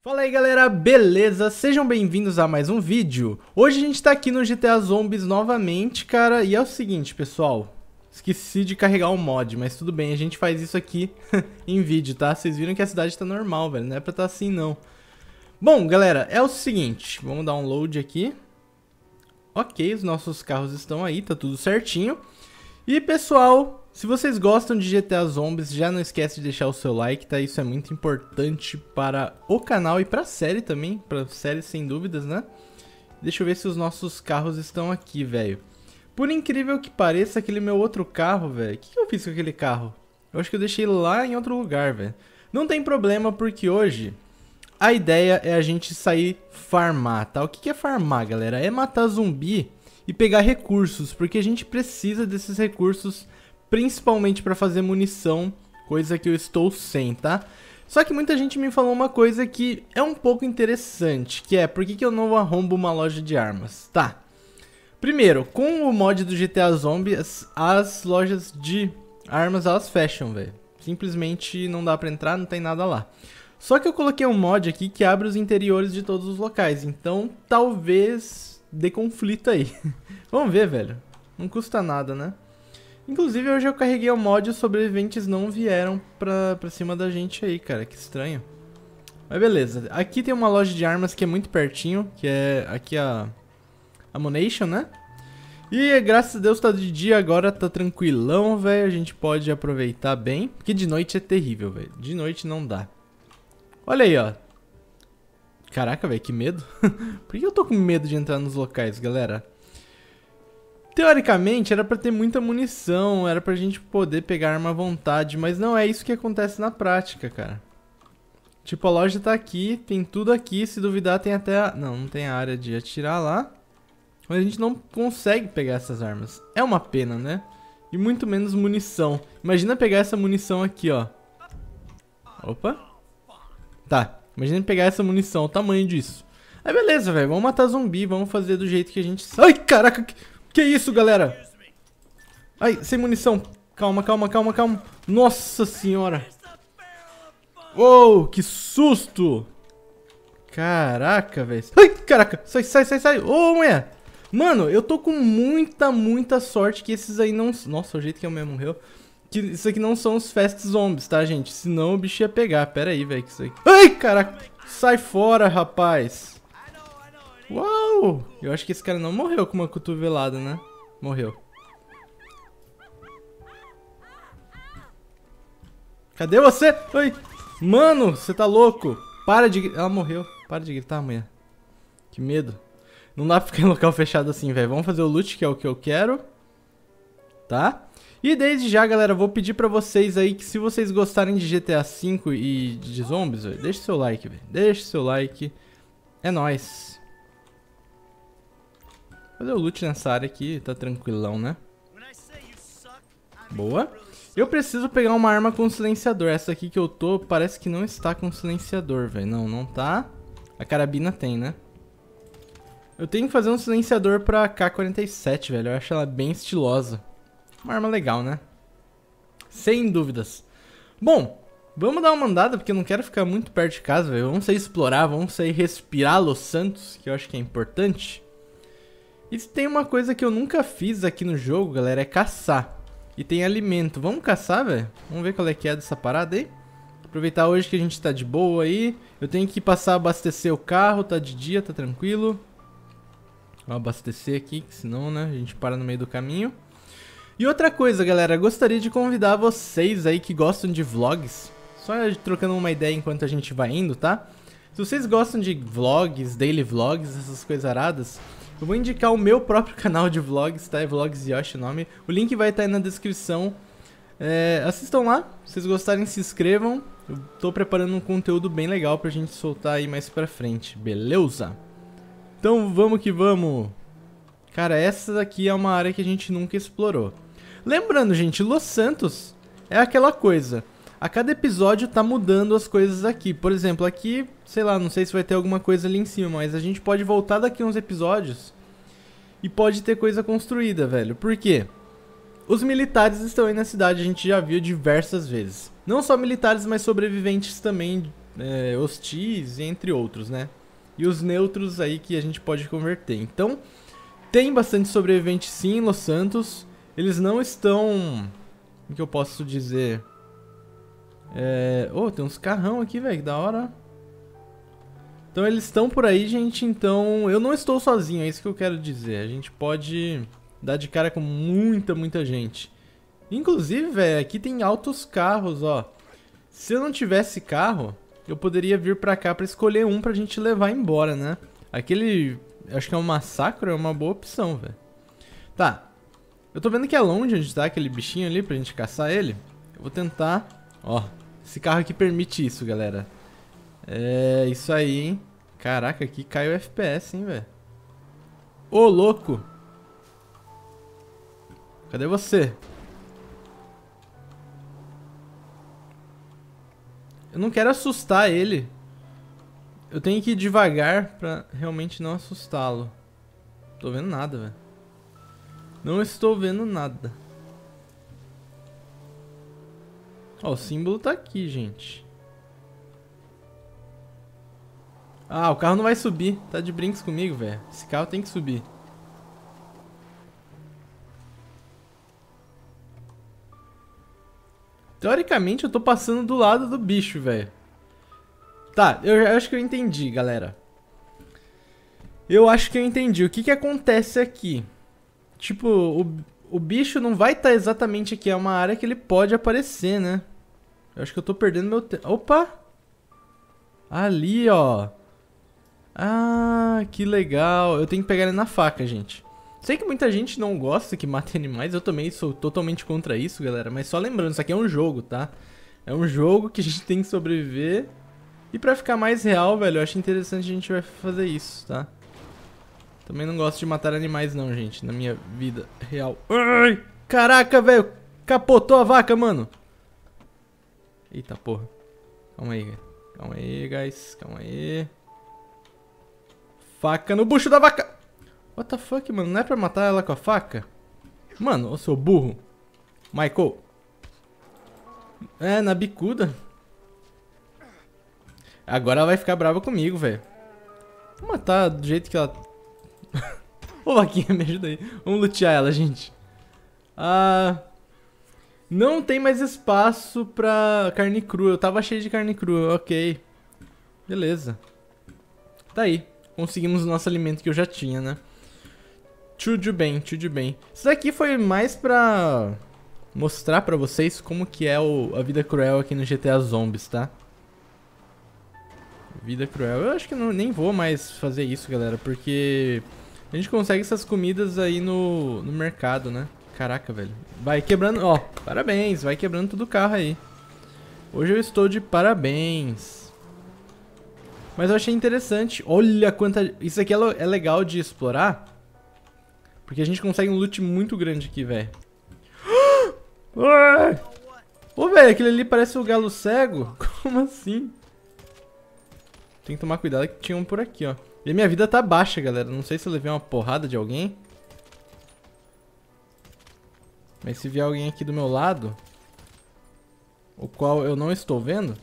Fala aí galera, beleza? Sejam bem-vindos a mais um vídeo. Hoje a gente tá aqui no GTA Zombies novamente, cara. E é o seguinte, pessoal. Esqueci de carregar o mod, mas tudo bem, a gente faz isso aqui em vídeo, tá? Vocês viram que a cidade tá normal, velho. Não é pra tá assim, não. Bom, galera, é o seguinte. Vamos dar um load aqui. Ok, os nossos carros estão aí, tá tudo certinho. E, pessoal, se vocês gostam de GTA Zombies, já não esquece de deixar o seu like, tá? Isso é muito importante para o canal e pra série também, pra série sem dúvidas, né? Deixa eu ver se os nossos carros estão aqui, velho. Por incrível que pareça, aquele meu outro carro, velho, o que eu fiz com aquele carro? Eu acho que eu deixei lá em outro lugar, velho. Não tem problema, porque hoje a ideia é a gente sair farmar, tá? O que é farmar, galera? É matar zumbi e pegar recursos, porque a gente precisa desses recursos principalmente para fazer munição, coisa que eu estou sem, tá? Só que muita gente me falou uma coisa que é um pouco interessante, que é por que eu não arrombo uma loja de armas? Tá. Primeiro, com o mod do GTA Zombies, as lojas de armas elas fecham, velho. Simplesmente não dá pra entrar, não tem nada lá. Só que eu coloquei um mod aqui que abre os interiores de todos os locais, então talvez dê conflito aí. Vamos ver, velho. Não custa nada, né? Inclusive hoje eu carreguei o mod e os sobreviventes não vieram pra cima da gente aí, cara. Que estranho. Mas beleza. Aqui tem uma loja de armas que é muito pertinho, que é aqui a Ammunition, né? E graças a Deus tá de dia agora, tá tranquilão, velho. A gente pode aproveitar bem, porque de noite é terrível, velho. De noite não dá. Olha aí, ó. Caraca, velho, que medo. Por que eu tô com medo de entrar nos locais, galera? Teoricamente, era pra ter muita munição, era pra gente poder pegar arma à vontade, mas não é isso que acontece na prática, cara. Tipo, a loja tá aqui, tem tudo aqui, se duvidar tem até a... Não tem a área de atirar lá. Mas a gente não consegue pegar essas armas. É uma pena, né? E muito menos munição. Imagina pegar essa munição aqui, ó. Opa. Tá, imagina pegar essa munição, o tamanho disso. Aí beleza, velho, vamos matar zumbi, vamos fazer do jeito que a gente... Ai, caraca, que isso, galera? Ai, sem munição. Calma, calma, calma, calma. Nossa senhora. Uou, que susto. Caraca, velho. Ai, caraca, sai, sai, sai, sai. Ô, mulher. Mano, eu tô com muita sorte que esses aí não... Nossa, o jeito que a mulher morreu. Que isso aqui não são os Fast Zombies, tá, gente? Senão o bicho ia pegar. Pera aí, velho, que isso aqui... Ai, caraca. Sai fora, rapaz. Uau! Eu acho que esse cara não morreu com uma cotovelada, né? Morreu. Cadê você? Oi! Mano, você tá louco? Para de... Ela morreu. Para de gritar, mulher. Que medo. Não dá pra ficar em local fechado assim, velho. Vamos fazer o loot, que é o que eu quero. Tá? E desde já, galera, vou pedir pra vocês aí que se vocês gostarem de GTA V e de zombies, velho, deixa seu like, velho. Deixa seu like. É nóis. Fazer o loot nessa área aqui, tá tranquilão, né? Boa. Eu preciso pegar uma arma com silenciador. Essa aqui que eu tô, parece que não está com silenciador, velho. Não, não tá. A carabina tem, né? Eu tenho que fazer um silenciador pra K-47, velho. Eu acho ela bem estilosa. Uma arma legal, né? Sem dúvidas. Bom, vamos dar uma andada, porque eu não quero ficar muito perto de casa, velho. Vamos sair explorar, vamos sair respirar Los Santos, que eu acho que é importante. E se tem uma coisa que eu nunca fiz aqui no jogo, galera, é caçar. E tem alimento. Vamos caçar, velho? Vamos ver qual é que é dessa parada aí. Aproveitar hoje que a gente tá de boa aí. Eu tenho que passar a abastecer o carro, tá de dia, tá tranquilo. Vou abastecer aqui, que senão, né, a gente para no meio do caminho. E outra coisa, galera, gostaria de convidar vocês aí que gostam de vlogs. Só trocando uma ideia enquanto a gente vai indo, tá? Se vocês gostam de vlogs, daily vlogs, essas coisas aradas, eu vou indicar o meu próprio canal de vlogs, tá? É Vlogs Yoshi o nome. O link vai estar aí na descrição. Assistam lá. Se vocês gostarem, se inscrevam. Eu tô preparando um conteúdo bem legal pra gente soltar aí mais pra frente, beleza? Então vamos que vamos. Cara, essa daqui é uma área que a gente nunca explorou. Lembrando, gente, Los Santos é aquela coisa. A cada episódio tá mudando as coisas aqui. Por exemplo, aqui, sei lá, não sei se vai ter alguma coisa ali em cima, mas a gente pode voltar daqui uns episódios e pode ter coisa construída, velho. Por quê? Os militares estão aí na cidade, a gente já viu diversas vezes. Não só militares, mas sobreviventes também hostis, entre outros, né? E os neutros aí que a gente pode converter. Então, tem bastante sobrevivente sim em Los Santos. Eles não estão... O que eu posso dizer? Oh, tem uns carrão aqui, velho, que da hora. Então eles estão por aí, gente. Então eu não estou sozinho, é isso que eu quero dizer. A gente pode dar de cara com muita gente. Inclusive, velho, aqui tem altos carros, ó. Se eu não tivesse carro, eu poderia vir pra cá pra escolher um pra gente levar embora, né? Aquele, acho que é um massacre, é uma boa opção, velho. Tá. Eu tô vendo que é longe onde tá aquele bichinho ali pra gente caçar ele. Eu vou tentar... Ó, esse carro aqui permite isso, galera. É, isso aí, hein? Caraca, aqui caiu o FPS, hein, velho. Ô, louco! Cadê você? Eu não quero assustar ele. Eu tenho que ir devagar pra realmente não assustá-lo. Tô vendo nada, velho. Não estou vendo nada. Ó, o símbolo tá aqui, gente. Ah, o carro não vai subir. Tá de brinks comigo, velho. Esse carro tem que subir. Teoricamente, eu tô passando do lado do bicho, velho. Tá, eu acho que eu entendi, galera. Eu acho que eu entendi. O que que acontece aqui? Tipo, o bicho não vai estar exatamente aqui. É uma área que ele pode aparecer, né? Eu acho que eu tô perdendo meu tempo. Opa! Ali, ó. Ah, que legal. Eu tenho que pegar ele na faca, gente. Sei que muita gente não gosta que mate animais. Eu também sou totalmente contra isso, galera. Mas só lembrando, isso aqui é um jogo, tá? É um jogo que a gente tem que sobreviver. E pra ficar mais real, velho, eu acho interessante a gente vai fazer isso, tá? Também não gosto de matar animais não, gente, na minha vida real. Ai, caraca, velho, capotou a vaca, mano. Eita, porra. Calma aí, calma aí, guys, calma aí. Faca no bucho da vaca. What the fuck, mano, não é pra matar ela com a faca? Mano, ô seu burro. Michael. É, na bicuda. Agora ela vai ficar brava comigo, velho. Vou matar do jeito que ela... Ô, vaquinha, me ajuda aí. Vamos lutear ela, gente. Ah... Não tem mais espaço pra carne crua. Eu tava cheio de carne crua, ok. Beleza. Tá aí. Conseguimos o nosso alimento que eu já tinha, né? Tudo bem, tudo bem. Isso daqui foi mais pra mostrar pra vocês como que é a vida cruel aqui no GTA Zombies, tá? Vida cruel. Eu acho que nem vou mais fazer isso, galera, porque a gente consegue essas comidas aí no mercado, né? Caraca, velho. Vai quebrando, ó, parabéns, vai quebrando todo o carro aí. Hoje eu estou de parabéns. Mas eu achei interessante. Olha quanta... Isso aqui é legal de explorar, porque a gente consegue um loot muito grande aqui, velho. Ô, velho, aquele ali parece o galo cego. Como assim? Tem que tomar cuidado que tinha um por aqui, ó. E a minha vida tá baixa, galera. Não sei se eu levei uma porrada de alguém. Mas se vier alguém aqui do meu lado, o qual eu não estou vendo...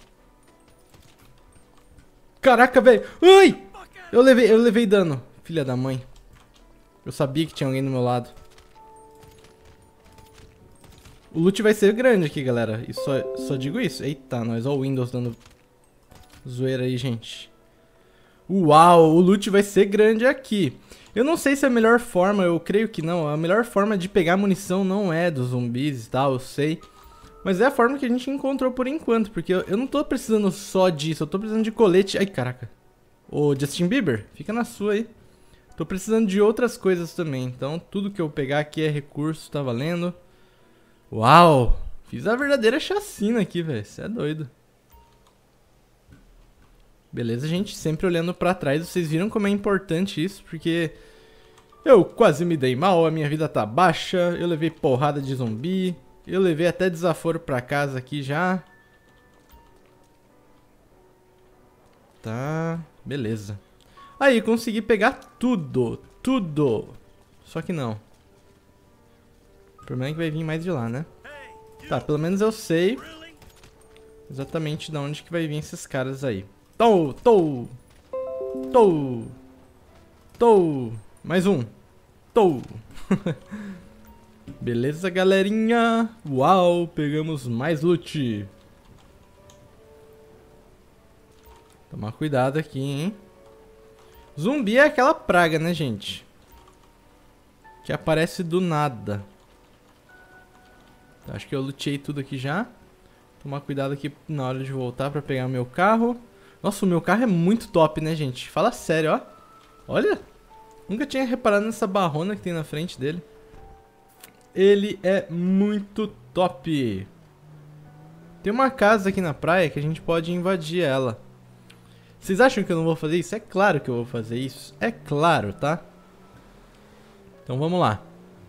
Caraca, velho! Ai! Eu levei dano. Filha da mãe. Eu sabia que tinha alguém do meu lado. O loot vai ser grande aqui, galera. E só digo isso. Eita, nós. Ó o Windows dando zoeira aí, gente. Uau, o loot vai ser grande aqui. Eu não sei se é a melhor forma, eu creio que não. A melhor forma de pegar munição não é dos zumbis e tal, eu sei. Mas é a forma que a gente encontrou por enquanto. Porque eu não tô precisando só disso, eu tô precisando de colete. Ai, caraca. Ô, Justin Bieber, fica na sua aí. Tô precisando de outras coisas também. Então, tudo que eu pegar aqui é recurso, tá valendo. Uau! Fiz a verdadeira chacina aqui, velho. Você é doido. Beleza, gente? Sempre olhando pra trás. Vocês viram como é importante isso? Porque eu quase me dei mal, a minha vida tá baixa. Eu levei porrada de zumbi. Eu levei até desaforo pra casa aqui já. Tá, beleza. Aí, consegui pegar tudo. Tudo. Só que não. O problema é que vai vir mais de lá, né? Tá, pelo menos eu sei exatamente de onde que vai vir esses caras aí. Tou. Mais um. Tou. Beleza, galerinha. Uau, pegamos mais loot. Tomar cuidado aqui, hein. Zumbi é aquela praga, né, gente? Que aparece do nada. Acho que eu lutei tudo aqui já. Tomar cuidado aqui na hora de voltar pra pegar meu carro. Nossa, o meu carro é muito top, né, gente? Fala sério, ó. Olha. Nunca tinha reparado nessa barrona que tem na frente dele. Ele é muito top. Tem uma casa aqui na praia que a gente pode invadir ela. Vocês acham que eu não vou fazer isso? É claro que eu vou fazer isso. É claro, tá? Então vamos lá.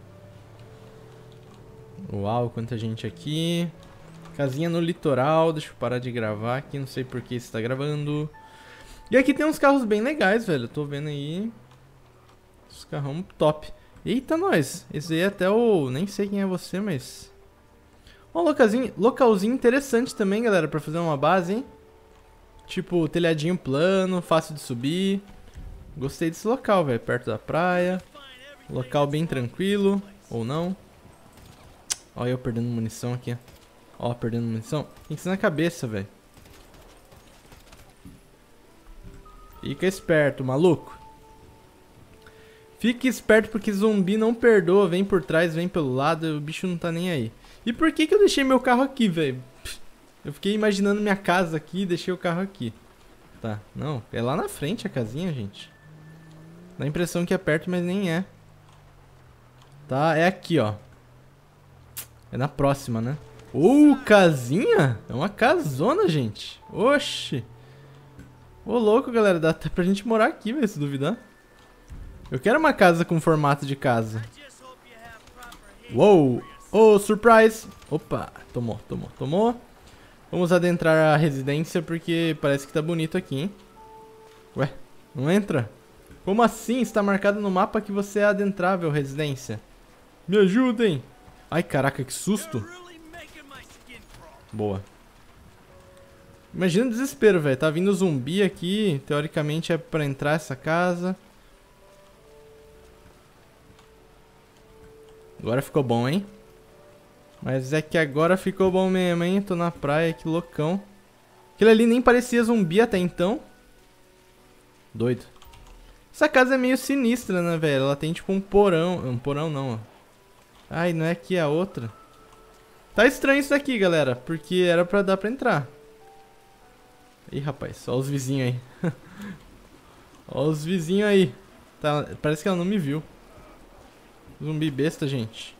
Uau, quanta gente aqui. Casinha no litoral. Deixa eu parar de gravar aqui. Não sei por que você tá gravando. E aqui tem uns carros bem legais, velho. Eu tô vendo aí. Os carrão top. Eita, nós. Esse aí é até o... Nem sei quem é você, mas... Um localzinho interessante também, galera. Pra fazer uma base, hein? Tipo, telhadinho plano. Fácil de subir. Gostei desse local, velho. Perto da praia. Local bem tranquilo. Ou não. Olha eu perdendo munição aqui. Ó, perdendo munição. Tem que ser na cabeça, velho. Fica esperto, maluco. Fique esperto porque zumbi não perdoa. Vem por trás, vem pelo lado. O bicho não tá nem aí. E por que que eu deixei meu carro aqui, velho? Eu fiquei imaginando minha casa aqui e deixei o carro aqui. Tá, não. É lá na frente a casinha, gente. Dá a impressão que é perto, mas nem é. Tá, é aqui, ó. É na próxima, né? Casinha? É uma casona, gente. Oxi. Ô, louco, galera. Dá até pra gente morar aqui, velho, se duvidar. Eu quero uma casa com formato de casa. Uou. Oh, surprise. Opa. Tomou. Vamos adentrar a residência porque parece que tá bonito aqui, hein? Ué, não entra? Como assim? Está marcado no mapa que você é adentrável, residência. Me ajudem. Ai, caraca, que susto. Boa. Imagina o desespero, velho. Tá vindo zumbi aqui. Teoricamente é pra entrar essa casa. Agora ficou bom, hein? Mas é que agora ficou bom mesmo, hein? Tô na praia, que loucão. Aquilo ali nem parecia zumbi até então. Doido. Essa casa é meio sinistra, né, velho? Ela tem tipo um porão. Um porão não, ó. Ai, não é aqui a outra. Tá estranho isso daqui, galera. Porque era pra dar pra entrar. Ih, rapaz. Ó os vizinhos aí. Ó os vizinhos aí. Tá, parece que ela não me viu. Zumbi besta, gente.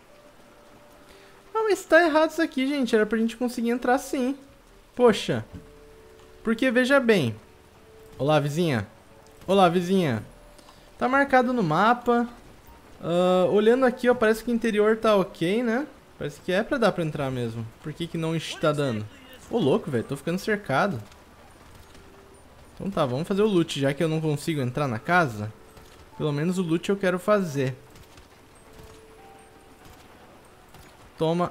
Ah, mas tá errado isso aqui, gente. Era pra gente conseguir entrar sim. Poxa. Porque, veja bem. Olá, vizinha. Olá, vizinha. Tá marcado no mapa. Olhando aqui, ó, parece que o interior tá ok, né? Parece que é pra dar pra entrar mesmo. Por que que não está dando? Ô, louco, velho. Tô ficando cercado. Então tá, vamos fazer o loot. Já que eu não consigo entrar na casa, pelo menos o loot eu quero fazer. Toma.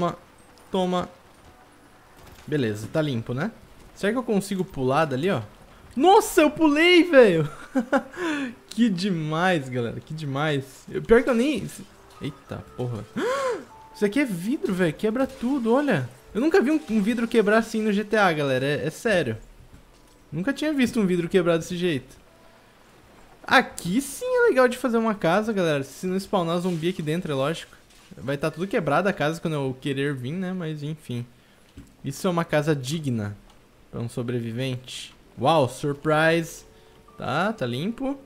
Beleza, tá limpo, né? Será que eu consigo pular dali, ó? Nossa, eu pulei, velho! Que demais, galera, que demais. Pior que eu nem... Eita, porra. Isso aqui é vidro, velho, quebra tudo, olha. Eu nunca vi um vidro quebrar assim no GTA, galera, é sério. Nunca tinha visto um vidro quebrar desse jeito. Aqui sim é legal de fazer uma casa, galera. Se não spawnar zumbi aqui dentro, é lógico. Vai estar tudo quebrado a casa quando eu querer vir, né? Mas enfim. Isso é uma casa digna para um sobrevivente. Uau, surprise. Tá limpo.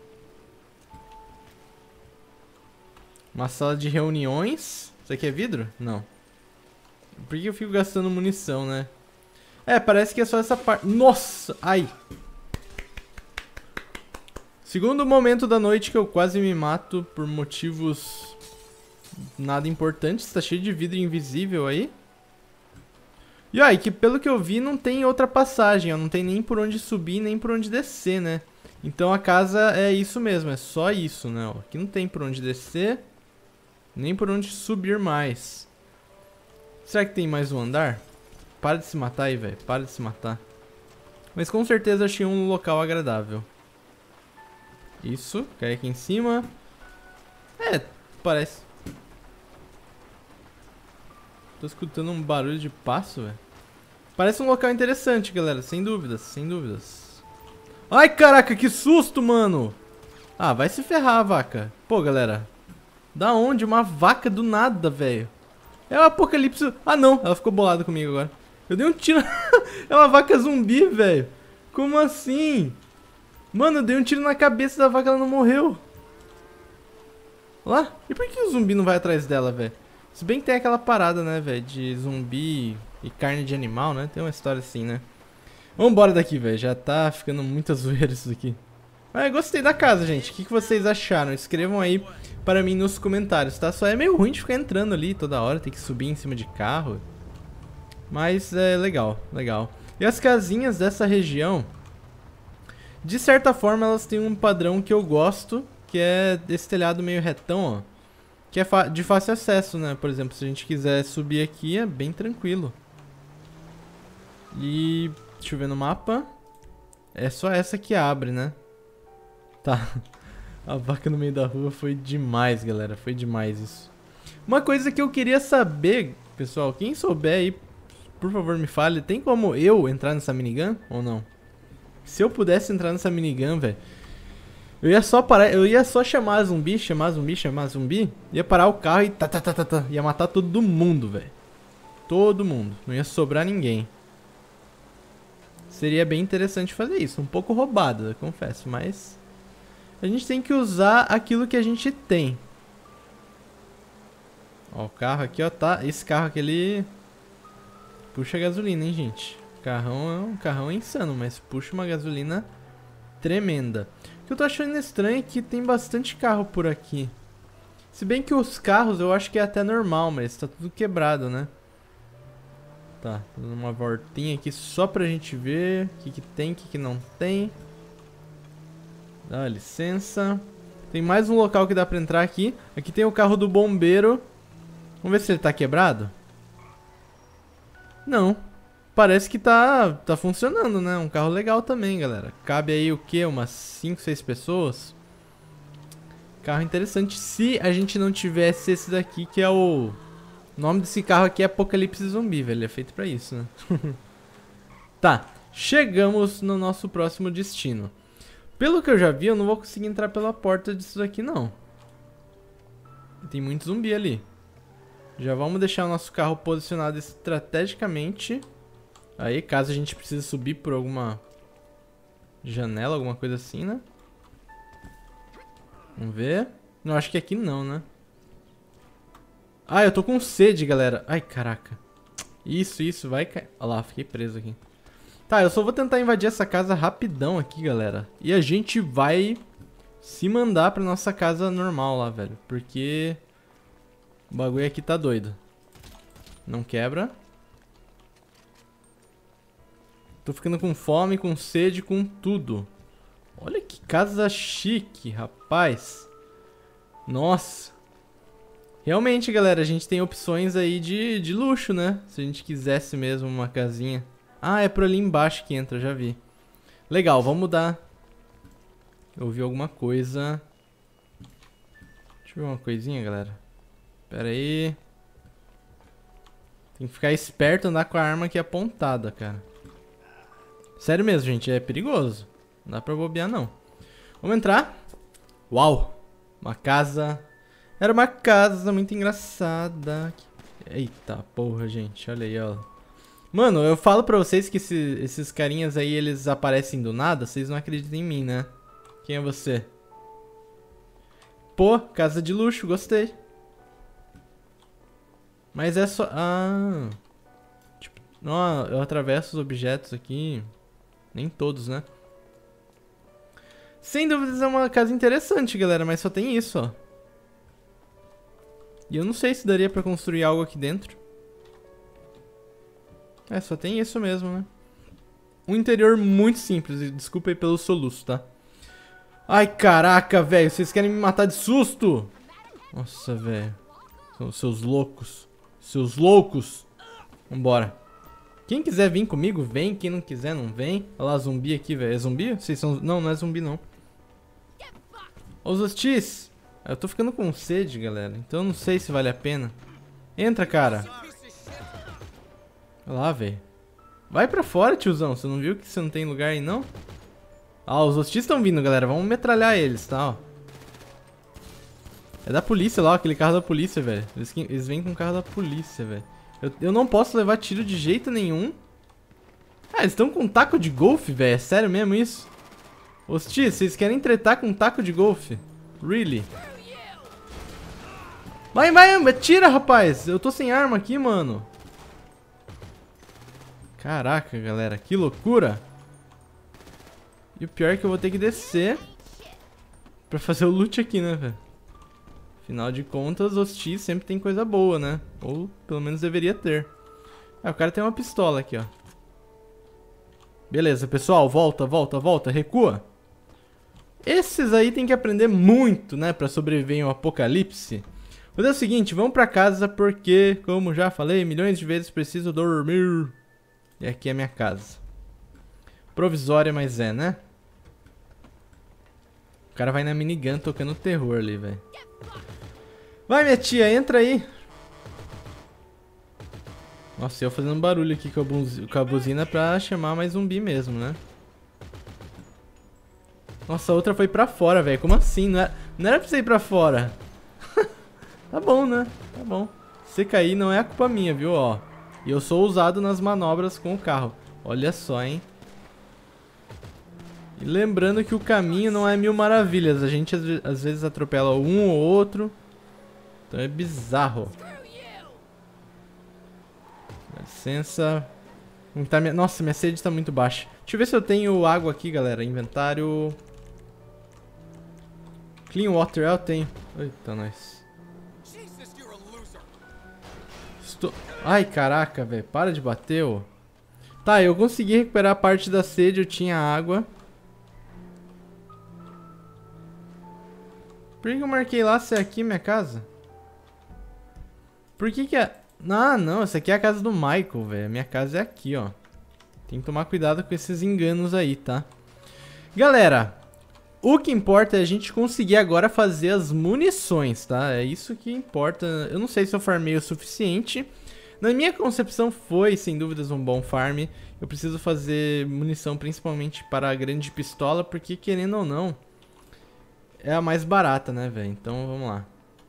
Uma sala de reuniões. Isso aqui é vidro? Não. Por que eu fico gastando munição, né? É, parece que é só essa parte. Nossa! Ai! Segundo momento da noite que eu quase me mato por motivos nada importantes. Tá cheio de vidro invisível aí. E aí, que pelo que eu vi não tem outra passagem, ó. Não tem nem por onde subir, nem por onde descer, né? Então a casa é isso mesmo, é só isso, né? Ó, aqui não tem por onde descer, nem por onde subir mais. Será que tem mais um andar? para de se matar aí, velho. Para de se matar. Mas com certeza achei um local agradável. Isso, cai aqui em cima. É, parece. Tô escutando um barulho de passo, velho. Parece um local interessante, galera. Sem dúvidas, sem dúvidas. Ai, caraca, que susto, mano. Ah, vai se ferrar, vaca. Pô, galera. Da onde? Uma vaca do nada, velho. É o apocalipse. Ah, não. Ela ficou bolada comigo agora. Eu dei um tiro. É uma vaca zumbi, velho. Como assim? Mano, eu dei um tiro na cabeça da vaca, ela não morreu. Lá? E por que o zumbi não vai atrás dela, velho? Se bem que tem aquela parada, né, velho, de zumbi e carne de animal, né? Tem uma história assim, né? Vambora daqui, velho. Já tá ficando muita zoeira isso daqui. Mas eu gostei da casa, gente. O que vocês acharam? Escrevam aí para mim nos comentários, tá? Só é meio ruim de ficar entrando ali toda hora. Tem que subir em cima de carro. Mas é legal, legal. E as casinhas dessa região, de certa forma, elas têm um padrão que eu gosto, que é desse telhado meio retão, ó. Que é de fácil acesso, né? Por exemplo, se a gente quiser subir aqui, é bem tranquilo. E deixa eu ver no mapa. É só essa que abre, né? Tá. A vaca no meio da rua foi demais, galera. Foi demais isso. Uma coisa que eu queria saber, pessoal, quem souber aí, por favor me fale, tem como eu entrar nessa minigun ou não? Se eu pudesse entrar nessa minigun, velho, eu ia só parar, eu ia só chamar zumbi, ia parar o carro e ia matar todo mundo, velho. Todo mundo, não ia sobrar ninguém. Seria bem interessante fazer isso, um pouco roubado, eu confesso, mas a gente tem que usar aquilo que a gente tem. Ó, o carro aqui, ó, tá, esse carro aqui, ele puxa gasolina, hein, gente. O carrão é insano, mas puxa uma gasolina tremenda. O que eu tô achando estranho é que tem bastante carro por aqui. Se bem que os carros eu acho que é até normal, mas tá tudo quebrado, né? Tá, dando uma voltinha aqui só pra gente ver o que tem, o que não tem. Dá licença. Tem mais um local que dá pra entrar aqui. Aqui tem o carro do bombeiro. Vamos ver se ele tá quebrado. Não. Parece que tá funcionando, né? Um carro legal também, galera. Cabe aí o quê? Umas 5, 6 pessoas? Carro interessante. Se a gente não tivesse esse daqui, que é o... O nome desse carro aqui é Apocalipse Zumbi, velho. Ele é feito pra isso, né? Tá. Chegamos no nosso próximo destino. Pelo que eu já vi, eu não vou conseguir entrar pela porta disso daqui, não. Tem muito zumbi ali. Já vamos deixar o nosso carro posicionado estrategicamente. Aí, caso a gente precise subir por alguma janela, alguma coisa assim, né? Vamos ver. Não, acho que aqui não, né? Ah, eu tô com sede, galera. Ai, caraca. Isso, vai cair. Olha lá, fiquei preso aqui. Tá, eu só vou tentar invadir essa casa rapidão aqui, galera. E a gente vai se mandar pra nossa casa normal lá, velho. Porque o bagulho aqui tá doido. Não quebra. Tô ficando com fome, com sede, com tudo. Olha que casa chique, rapaz. Nossa. Realmente, galera, a gente tem opções aí de luxo, né? Se a gente quisesse mesmo uma casinha. Ah, é por ali embaixo que entra, já vi. Legal, vamos mudar. Eu ouvi alguma coisa. Deixa eu ver uma coisinha, galera. Pera aí. Tem que ficar esperto, andar com a arma aqui apontada, cara. Sério mesmo, gente, é perigoso. Não dá pra bobear, não. Vamos entrar. Uau! Uma casa. Era uma casa muito engraçada. Eita porra, gente, olha aí, ó. Mano, eu falo pra vocês que esses carinhas aí, eles aparecem do nada. Vocês não acreditam em mim, né? Quem é você? Pô, casa de luxo, gostei. Mas é só... Ah... Tipo, ó, eu atravesso os objetos aqui. Nem todos, né? Sem dúvidas é uma casa interessante, galera. Mas só tem isso, ó. E eu não sei se daria pra construir algo aqui dentro. É, só tem isso mesmo, né? Um interior muito simples. E desculpa aí pelo soluço, tá? Ai, caraca, velho. Vocês querem me matar de susto? Nossa, velho. São seus loucos. Seus loucos. Vambora. Quem quiser vir comigo, vem. Quem não quiser, não vem. Olha lá, zumbi aqui, velho. É zumbi? Vocês são... Não, não é zumbi, não. Ô, os hostis. Eu tô ficando com sede, galera. Então eu não sei se vale a pena. Entra, cara. Olha lá, velho. Vai pra fora, tiozão. Você não viu que você não tem lugar aí, não? Ah, os hostis estão vindo, galera. Vamos metralhar eles, tá? Ó. É da polícia lá, ó, aquele carro da polícia, velho. Eles vêm com o carro da polícia, velho. Eu não posso levar tiro de jeito nenhum. Ah, eles estão com um taco de golfe, velho. É sério mesmo isso? Hostia, vocês querem tretar com um taco de golfe? Really? Vai, atira, rapaz. Eu tô sem arma aqui, mano. Caraca, galera. Que loucura. E o pior é que eu vou ter que descer pra fazer o loot aqui, né, velho? Afinal de contas, hostis sempre tem coisa boa, né? Ou pelo menos deveria ter. Ah, o cara tem uma pistola aqui, ó. Beleza, pessoal. Volta, recua. Esses aí tem que aprender muito, né? Pra sobreviver em um apocalipse. Mas é o seguinte, vamos pra casa porque, como já falei, milhões de vezes preciso dormir. E aqui é a minha casa. Provisória, mas é, né? O cara vai na minigun tocando terror ali, velho. Vai, minha tia, entra aí. Nossa, eu fazendo barulho aqui com a buzina pra chamar mais zumbi mesmo, né? Nossa, a outra foi pra fora, velho. Como assim? Não era pra você ir pra fora. Tá bom, né? Tá bom. Se cair não é a culpa minha, viu? Ó. E eu sou ousado nas manobras com o carro. Olha só, hein? E lembrando que o caminho não é mil maravilhas. A gente às vezes atropela um ou outro. Então é bizarro. Dá licença. Nossa, minha sede tá muito baixa. Deixa eu ver se eu tenho água aqui, galera. Inventário. Clean water, eu tenho. Eita, nós. Ai, caraca, velho. Para de bater, ô. Tá, eu consegui recuperar a parte da sede. Eu tinha água. Por que eu marquei lá se é aqui minha casa? Por que é... Ah, não. Essa aqui é a casa do Michael, velho. Minha casa é aqui, ó. Tem que tomar cuidado com esses enganos aí, tá? Galera, o que importa é a gente conseguir agora fazer as munições, tá? É isso que importa. Eu não sei se eu farmei o suficiente. Na minha concepção foi, sem dúvidas, um bom farm. Eu preciso fazer munição principalmente para a grande pistola, porque querendo ou não, é a mais barata, né, velho? Então vamos lá.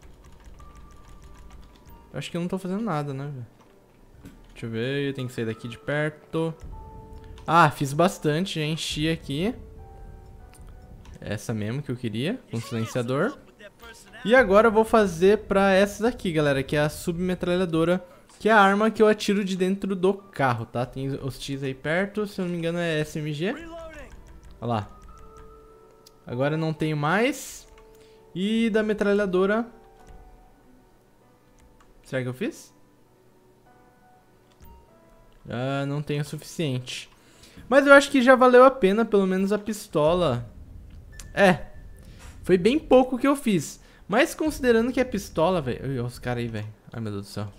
Eu acho que eu não tô fazendo nada, né, velho? Deixa eu ver, eu tenho que sair daqui de perto. Ah, fiz bastante, já enchi aqui. Essa mesmo que eu queria, com silenciador. E agora eu vou fazer pra essa daqui, galera, que é a submetralhadora, que é a arma que eu atiro de dentro do carro, tá? Tem os X aí perto, se eu não me engano é SMG. Olha lá. Agora eu não tenho mais. E da metralhadora... Será que eu fiz? Ah, não tenho o suficiente. Mas eu acho que já valeu a pena, pelo menos a pistola. É, foi bem pouco que eu fiz. Mas considerando que a pistola, velho... Olha os caras aí, velho. Ai, meu Deus do céu.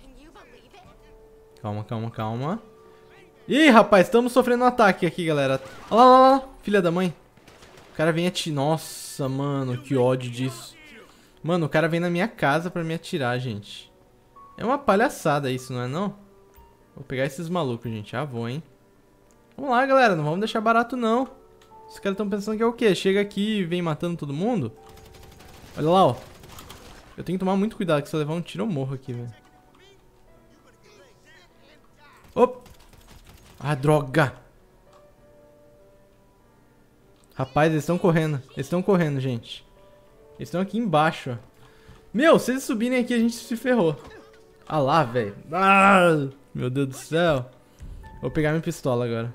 Calma. Ih, rapaz, estamos sofrendo um ataque aqui, galera. Olha lá, filha da mãe. O cara vem atirar. Nossa, mano, que ódio disso. Mano, o cara vem na minha casa pra me atirar, gente. É uma palhaçada isso, não é não? Vou pegar esses malucos, gente. Ah, vou, hein. Vamos lá, galera. Não vamos deixar barato, não. Os caras estão pensando que é o quê? Chega aqui e vem matando todo mundo? Olha lá, ó. Eu tenho que tomar muito cuidado, que se eu levar um tiro eu morro aqui, velho. Opa! Ah, droga! Rapaz, eles estão correndo. Eles estão correndo, gente. Eles estão aqui embaixo, ó. Meu, se eles subirem aqui, a gente se ferrou. Ah lá, velho. Ah, meu Deus do céu. Vou pegar minha pistola agora.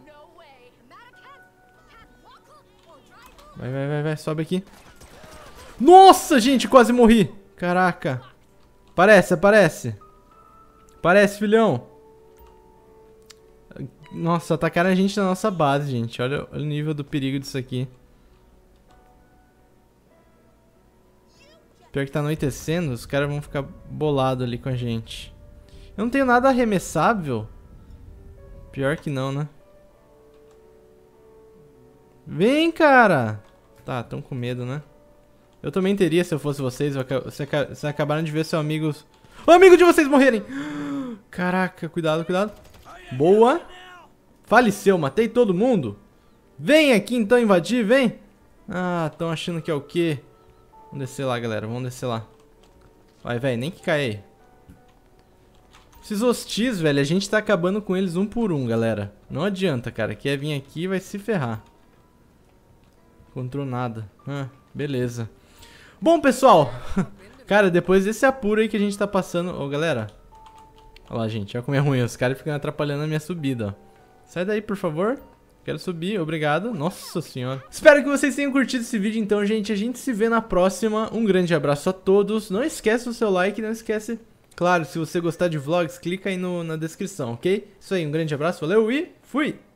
Vai. Sobe aqui. Nossa, gente, quase morri. Caraca. Aparece. Aparece, filhão. Nossa, atacaram a gente na nossa base, gente. Olha o nível do perigo disso aqui. Pior que tá anoitecendo, os caras vão ficar bolados ali com a gente. Eu não tenho nada arremessável. Pior que não, né? Vem, cara! Tá, tão com medo, né? Eu também teria se eu fosse vocês. Vocês acabaram de ver seu amigo... O amigo de vocês morrerem! Caraca, cuidado, cuidado. Boa. Faleceu, matei todo mundo. Vem aqui então invadir, vem. Ah, estão achando que é o quê? Vamos descer lá, galera, vamos descer lá. Vai, velho, nem que caia aí. Esses hostis, velho, a gente tá acabando com eles um por um, galera. Não adianta, cara. Quer vir aqui vai se ferrar. Encontrou nada. Ah, beleza. Bom, pessoal. Cara, depois desse apuro aí que a gente tá passando... Ô, galera. Olha lá, gente. Olha como é ruim. Os caras ficam atrapalhando a minha subida, ó. Sai daí, por favor. Quero subir, obrigado. Nossa senhora. Espero que vocês tenham curtido esse vídeo, então, gente. A gente se vê na próxima. Um grande abraço a todos. Não esquece o seu like, não esquece... Claro, se você gostar de vlogs, clica aí na descrição, ok? Isso aí, um grande abraço, valeu e fui!